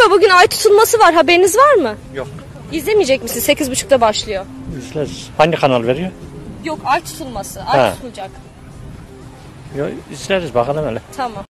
Burada bugün ay tutulması var. Haberiniz var mı? Yok. İzlemeyecek misin? 8.30'da başlıyor. İzleriz. Hangi kanal veriyor? Yok, ay tutulması. Ay tutulacak. Yok, izleriz bakalım hele. Tamam.